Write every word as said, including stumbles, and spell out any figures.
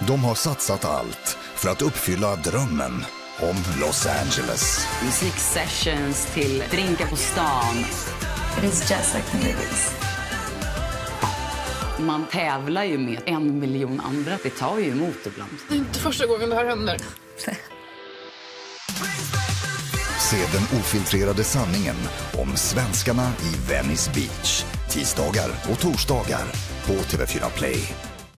De har satsat allt för att uppfylla drömmen om Los Angeles. Musiksessions till drinkar på stan. It is just like the movies. Man tävlar ju med en miljon andra. Det tar ju emot ibland. Det är inte första gången det här händer. Se den ofiltrerade sanningen om svenskarna i Venice Beach. Tisdagar och torsdagar på T V fyra Play.